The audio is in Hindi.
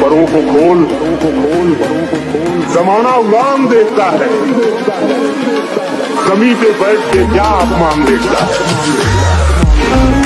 परों को खोल, जमाना उड़ान देखता है, जमीन पे बैठ के क्या अपमान देखता है।